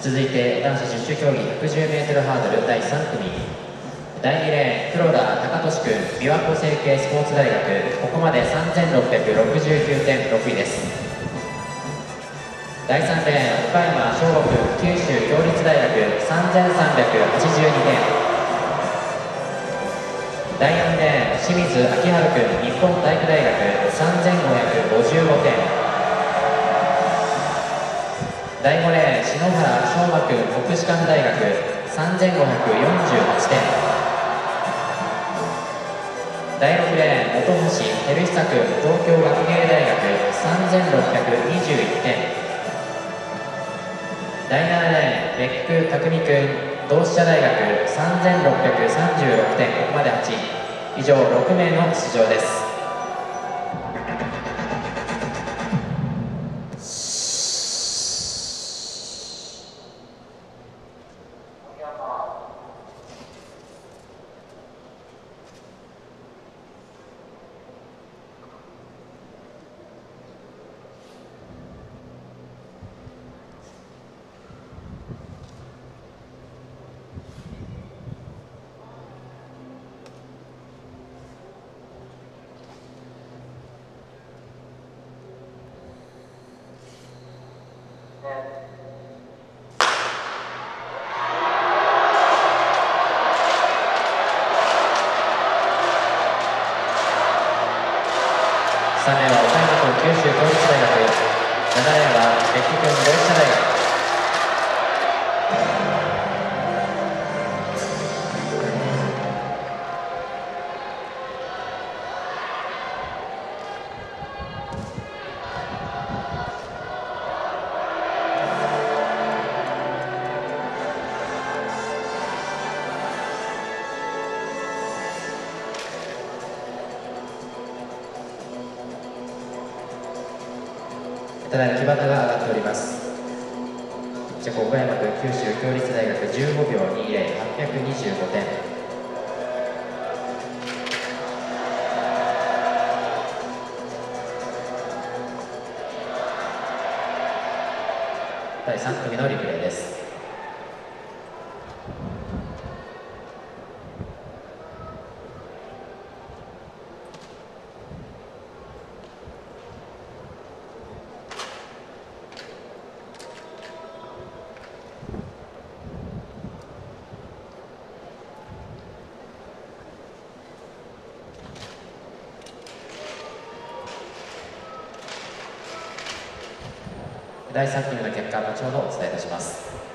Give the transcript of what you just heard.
続いて男子十種競技 110m ハードル第3組、第2レーン黒田貴俊君、琵琶湖成蹊スポーツ大学、ここまで3669.6位です。第3レーン岡山翔吾君、九州共立大学、3382点。第4レーン清水明春君、日本体育大学、3555点。第5レーン篠原翔馬君、国士舘大学、3548点。第6レーン本橋照久君、東京学芸大学、3621点。第7レーン別府匠君、同志社大学、3636点。ここまで8位。以上6名の出場です。3名は岡山県九州公立大学、7名は別府県同志社大学。ただいま木旗が上がっております。じゃあ岡山君九州共立大学15秒20、825点。第3組のリプレイです。第3組の結果、後ほどお伝えいたします。